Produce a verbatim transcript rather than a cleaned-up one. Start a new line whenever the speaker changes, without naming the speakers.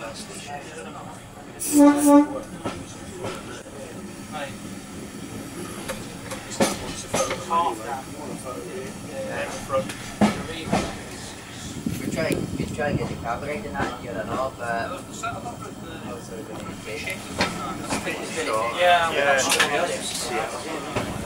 We're trying, we're trying to get the carburetor and that here and all, but
Yeah,
yeah.